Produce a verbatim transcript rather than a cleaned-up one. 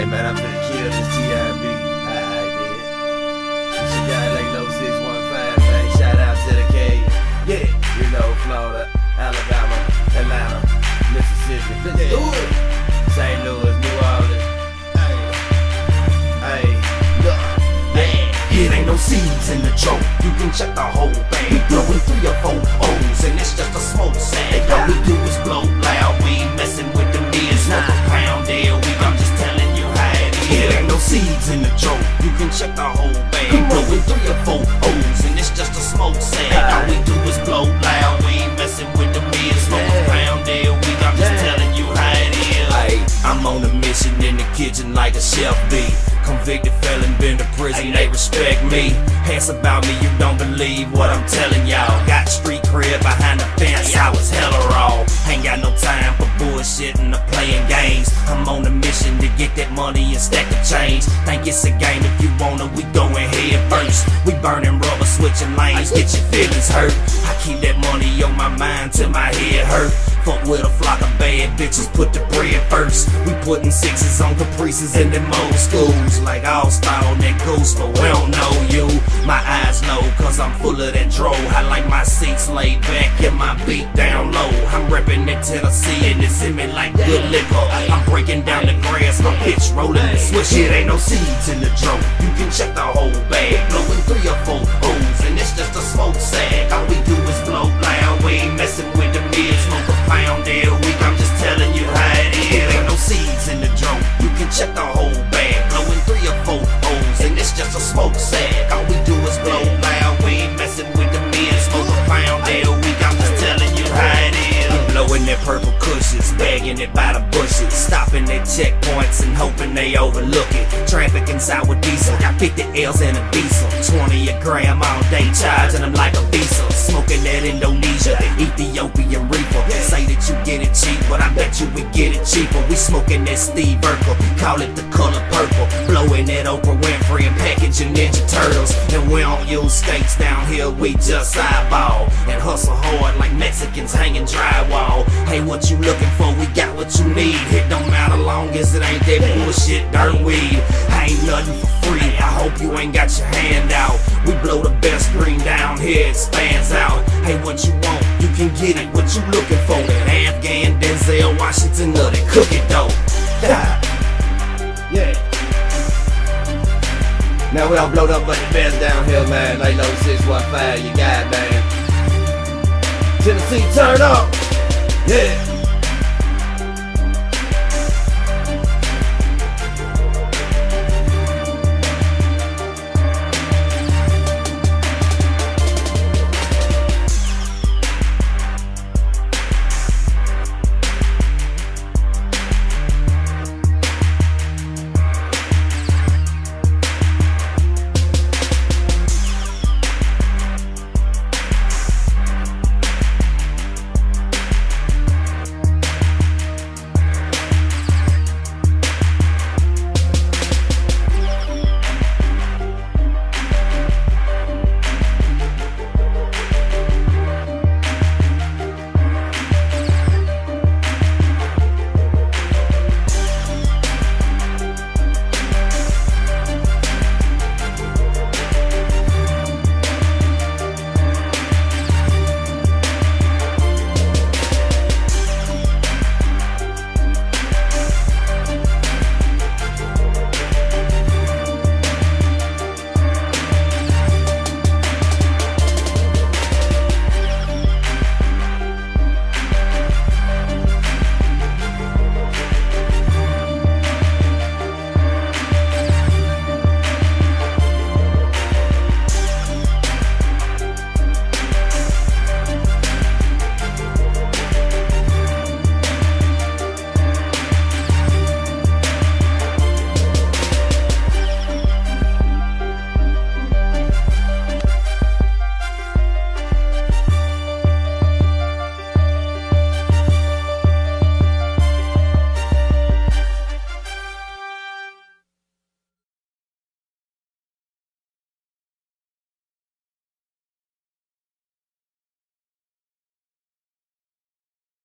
Hey man, I'm finna kill this T I B. Alright then. This your guy LAYLO six one five, man. Shout out to the K. Yeah, you know, Florida, Alabama, Atlanta, Mississippi. Let's do it. Saint Louis, New Orleans. Hey, hey, look. Yeah, it ain't no seeds in the joke. You can check the whole bag. We blowing three or four O's, and it's just a smoke sack. All we do is blow loud. We ain't messing with the beers. Smoke a pound there. We, I'm just telling you how it is. It ain't no seeds in the joke. You can check the whole bag. We blowing three or four O's, and it's just a smoke sack. All we do is blow loud. We ain't messing with the beers. Smoke a pound there. We, I'm just telling you how it is. Hey, I'm on a mission in the kitchen like a chef bee. Convicted felon, been to prison, they respect me. Ask about me, you don't believe what I'm telling y'all. Got street cred behind the fence, I was hella raw. Ain't got no time for bullshitting or playing games. I'm on a mission to get that money and stack the change. Think it's a game, if you wanna, we going head first. We burning rubber, switching lanes, get your feelings hurt. I keep that money on my mind till my head hurt. Fuck with a flock of bad bitches, put the bread first. We putting sixes on caprices in them old schools. Like All-Star on that goose, but we don't know you. My eyes know, cause I'm full of that dro. I like my seats laid back and my beat down low. I'm reppin' that Tennessee and it's in me like good liquor. I'm breaking down the grass, my pitch rolling the swish. It ain't no seeds in the dro. You can check the whole bag. Blowing three or four O's, and it's just a smoke sack. All we do is blow loud. We ain't messing with the mids. Smoke a pound there a week, I'm just telling you how it is. It ain't no seeds in the dro. You can check the whole bag. Blowing three or four O's, and it's just a smoke sack. All we do is blow loud. We ain't messing with the mids. Smoke a pound there a week, I'm just telling you how it is. We blowing that purple cushions, bagging it by the bushes, stopping at checkpoints and hoping they overlook it. Traffic inside with diesel, got fifty L's in a diesel, twenty a gram all day, charging them like a diesel. Smoking that Indonesia, Ethiopian reefer. Say that you get it cheap, but I bet you we get it cheaper. We smoking that Steve Urkel, call it the color purple. Blowing that Oprah Winfrey and packaging Ninja Turtles. And we don't use skates down here, we just eyeball and hustle hard like Mexicans hanging drywall. Hey, what you looking for? We got what you need. It don't matter long as it ain't that bullshit dirt weed. Ain't nothing for free, I hope you ain't got your hand out. We blow the best green down here, it spans out. Hey, what you want? You can get it, what you looking for? That Afghan, Denzel Washington, or that cookie dough. Yeah. Now we all blowed up but the best down here, man. LAYLO six one five, you got it, man. Tennessee, turn up. Yeah.